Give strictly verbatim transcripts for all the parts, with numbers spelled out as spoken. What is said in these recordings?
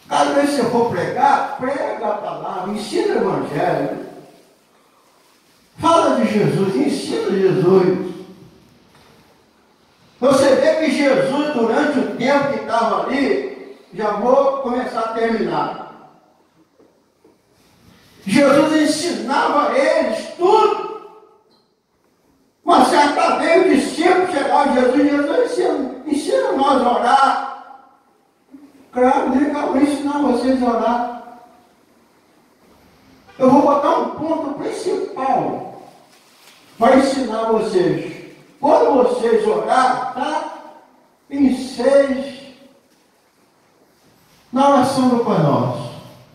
Cada vez que você for pregar, prega a palavra, ensina o Evangelho. Fala de Jesus, ensina Jesus. Você vê que Jesus, durante o tempo que estava ali, já vou começar a terminar. Jesus ensinava a eles tudo. Uma certa vez o discípulo chegava a Jesus, Jesus ensina, ensina nós a orar. Claro, eu vou ensinar vocês a orar. Eu vou botar um ponto principal para ensinar vocês. Quando vocês orar, tá? Penseis na oração do Pai Nosso.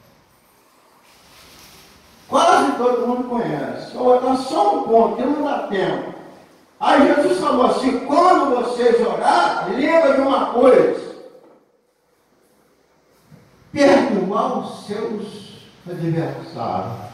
Quase todo mundo conhece. Eu vou botar só um ponto, que não dá tempo. Aí Jesus falou assim, quando vocês orar, lembra de uma coisa. Perdoar os seus adversários.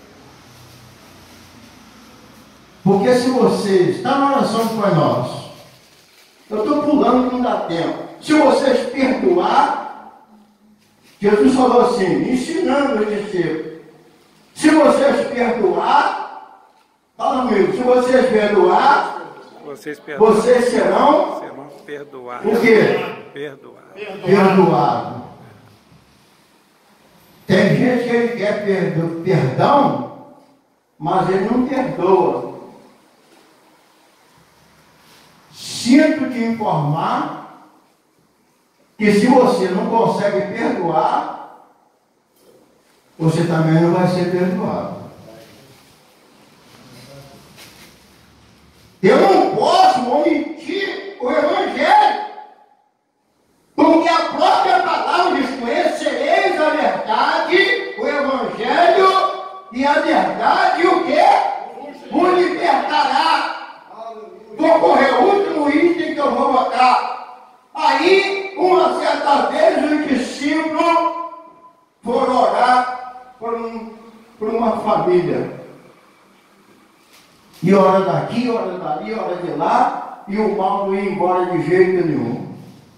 Porque se vocês, está na oração do Pai Nosso, eu estou pulando que não dá tempo. Se vocês perdoar, Jesus falou assim, ensinando os discípulos. Se vocês perdoar, fala comigo, se vocês perdoar, vocês, vocês serão, serão perdoados. O quê? Perdoados. Perdoado. Tem gente que ele quer perdo, perdão, mas ele não perdoa. Sinto te informar que se você não consegue perdoar, você também não vai ser perdoado. Eu não posso omitir o Evangelho, porque a própria palavra diz, conhecereis a verdade, o Evangelho, e a verdade o quê? O libertará. Vou correr o último item que eu vou botar. Aí, uma certa vez, os discípulos foram orar por, um, por uma família. E ora daqui, ora dali, ora de lá, e o mal não ia embora de jeito nenhum.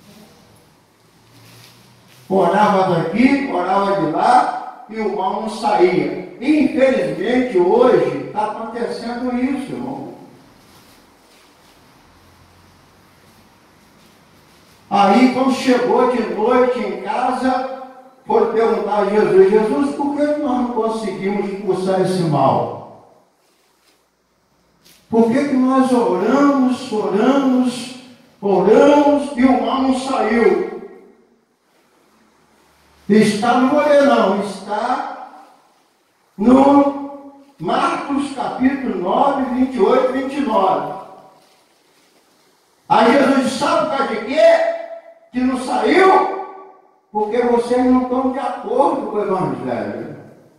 Orava daqui, orava de lá, e o mal não saía. E, infelizmente, hoje, está acontecendo isso, irmão. Aí, quando chegou de noite em casa, foi perguntar a Jesus, Jesus, por que nós não conseguimos expulsar esse mal? Por que, que nós oramos, oramos, oramos e o mal não saiu? Está, não vou ler não, está no Marcos capítulo nove, vinte e oito, vinte e nove. Aí Jesus disse, sabe por causa de quê? Que não saiu? Porque vocês não estão de acordo com o Evangelho.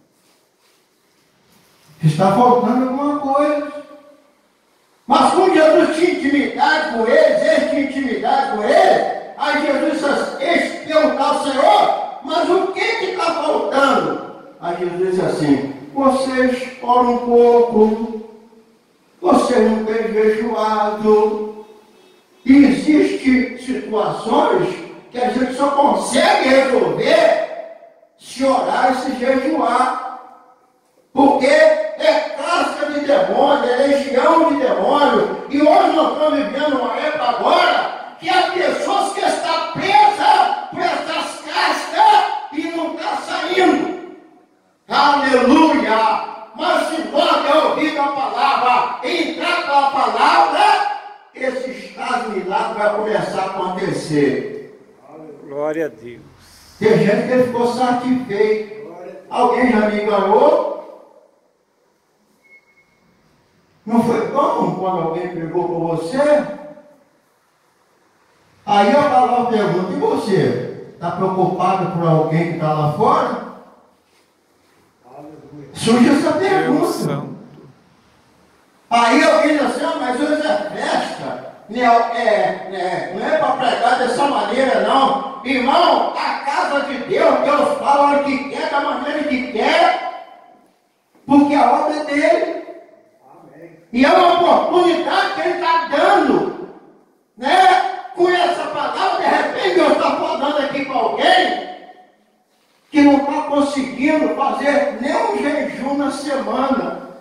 Está faltando alguma coisa. Mas como Jesus tinha intimidade com eles, eles tinham intimidade com eles, aí Jesus disse, perguntar ao Senhor, mas o que está faltando? Aí Jesus disse assim, vocês oram um pouco, vocês não têm jejuado. E existem situações que a gente só consegue resolver se orar e se jejuar. Porque é casca de demônio, é legião de demônio. E hoje nós estamos vivendo uma época agora que há pessoas que estão presas por essas cascas e não estão saindo. Aleluia! Mas se nós der ouvido a palavra, entrar com a palavra, esse estado de milagre vai começar a acontecer. Glória a Deus. Tem gente que ficou satisfeito. Alguém já me enganou? Não foi bom quando alguém pegou com você? Aí a palavra pergunta, e você? Está preocupado por alguém que está lá fora? Surge essa pergunta. Aí alguém diz assim, ah, mas hoje é festa, não é, é, não é para pregar dessa maneira não. Irmão, a casa de Deus, Deus fala o que quer, da maneira que quer, porque a obra é dele. Amém. E é uma oportunidade que ele está dando, né? Com essa palavra, de repente Deus está falando aqui para alguém, que não está conseguindo fazer nem um jejum na semana.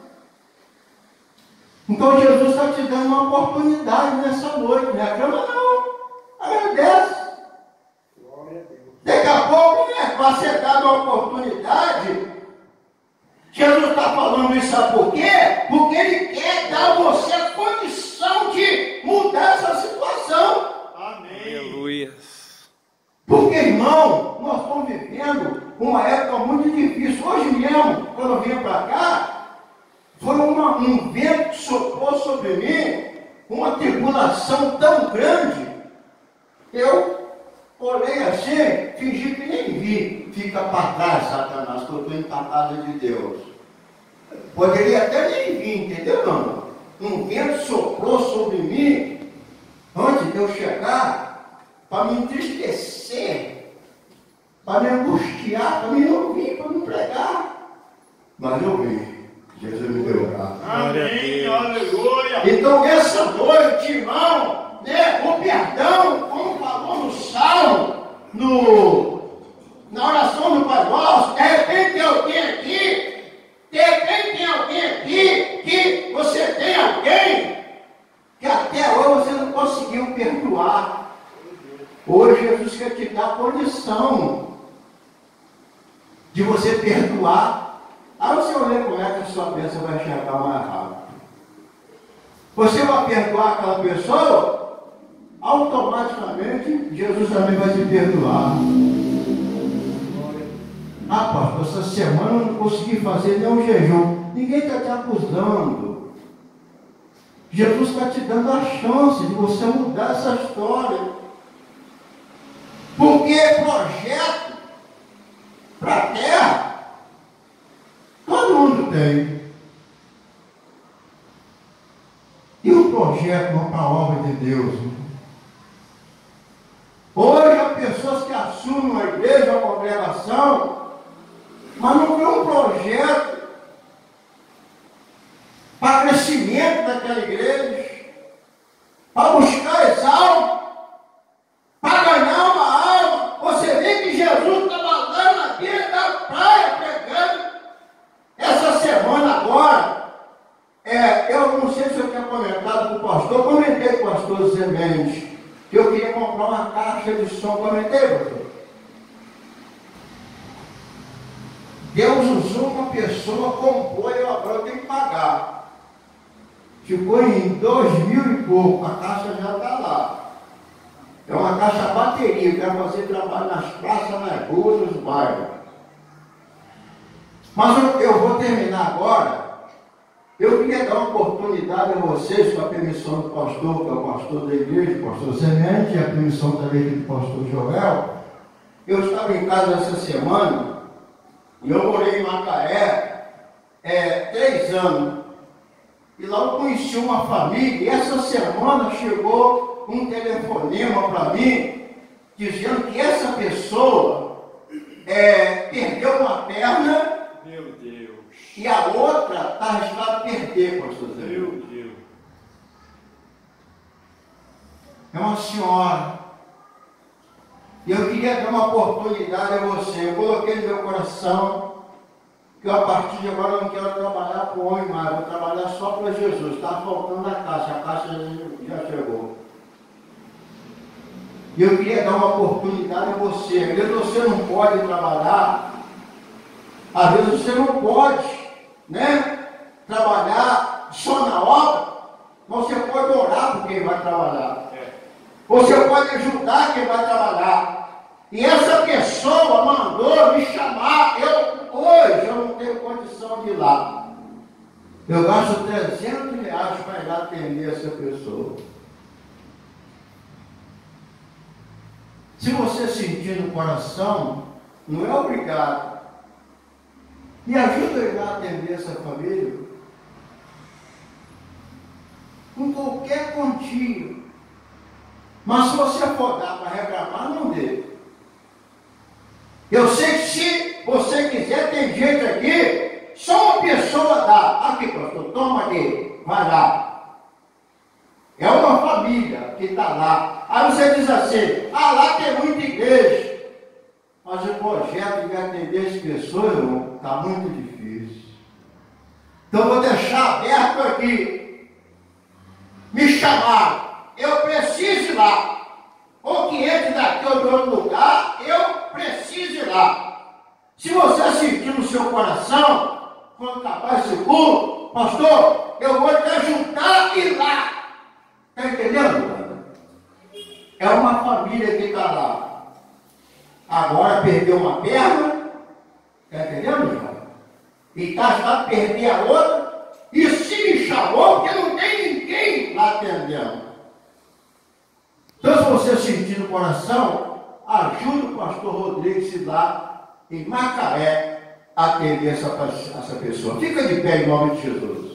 Então Jesus está te dando uma oportunidade nessa noite. Não reclama não. Agradece. Daqui a pouco, né, vai ser dada uma oportunidade. Jesus está falando isso, sabe por quê? Porque Ele quer dar a você a condição de mudar essa situação. Amém. Aleluia. Porque, irmão, nós estamos vivendo uma época muito difícil. Hoje mesmo, quando eu vim para cá, foi uma, um vento que soprou sobre mim, uma tribulação tão grande. Eu olhei assim, fingi que nem vi. Fica para trás, Satanás, que eu estou indo para a casa de Deus. Poderia até nem vir, entendeu, não? Um vento soprou sobre mim, antes de eu chegar, para me entristecer, para me angustiar, para me não vir, para me pregar. Mas eu vim. Jesus me deu graça. Amém, aleluia. Então, essa noite, irmão, né, o perdão, como falou no Salmo, no, na oração do Pai Nosso, de repente tem alguém aqui, de repente tem alguém aqui, que você tem alguém que até hoje você não conseguiu perdoar. Hoje Jesus quer te dar a condição de você perdoar. Aí você olha como é que a sua bênção vai chegar mais rápido. Você vai perdoar aquela pessoa, automaticamente Jesus também vai te perdoar. Ah, pastor, essa semana eu não consegui fazer nenhum jejum. Ninguém está te acusando. Jesus está te dando a chance de você mudar essa história. Porque projeto para a terra, todo mundo tem. E o projeto não para a obra de Deus? Hoje há pessoas que assumem uma igreja, uma congregação, mas não tem um projeto para crescimento daquela igreja, para buscar as almas, para ganhar uma alma. Você vê que Jesus estava lá na beira da praia pregando. Essa semana agora, é, eu não sei se eu tinha comentado com o pastor, comentei com o pastor Zé Mendes, que eu queria comprar uma caixa de som, comentei, pastor. Deus usou uma pessoa, comprou e eu agora tenho que pagar. Ficou em dois mil e pouco, a caixa já está lá. É uma caixa bateria, que vai fazer trabalho nas praças, nas ruas, nos bairros. Mas eu, eu vou terminar agora. Eu queria dar uma oportunidade a vocês, com a permissão do pastor, que é o pastor da igreja, o pastor Semente, e a permissão também do pastor Joel. Eu estava em casa essa semana, e eu morei em Macaé, é, três anos. E lá eu conheci uma família, e essa semana chegou um telefonema para mim, dizendo que essa pessoa é, perdeu uma perna. Meu Deus. E a outra está arriscada a perder, pastor Zé. Meu Deus. É uma senhora. E eu queria dar uma oportunidade a você. Eu coloquei no meu coração que eu, a partir de agora eu não quero trabalhar com o homem mais, vou trabalhar só para Jesus. Está faltando a caixa, a caixa já chegou. E eu queria dar uma oportunidade a você. Às vezes você não pode trabalhar, às vezes você não pode, né, trabalhar só na obra, mas você pode orar por quem vai trabalhar. Você pode ajudar quem vai trabalhar. E essa pessoa mandou me chamar. Eu, hoje, eu não tenho condição de ir lá. Eu gasto trezentos reais para ir lá atender essa pessoa. Se você sentir no coração, não é obrigado. Me ajuda a ir lá atender essa família. Com qualquer quantia. Mas se você for dar para reclamar, não dê. Eu sei que se você quiser, tem gente aqui, só uma pessoa dá. Aqui, pastor, toma aqui, vai lá. É uma família que está lá. Aí você diz assim, ah, lá tem muita igreja. Mas o projeto de atender as pessoas, irmão, está muito difícil. Então vou deixar aberto aqui. Me chamaram, eu preciso ir lá. Ou que entre daqui ou de outro lugar, eu preciso ir lá. Se você sentir no seu coração, quando acabar esse culto, pastor, eu vou te ajudar a ir lá. Está entendendo, cara? É uma família que está lá. Agora perdeu uma perna. Está entendendo, João? E está a perder a outra. E se me chamou, porque não tem ninguém lá atendendo. Então, se você sentir no coração, ajude o pastor Rodrigues a ir lá em Macaé atender essa, essa pessoa. Fica de pé em nome de Jesus.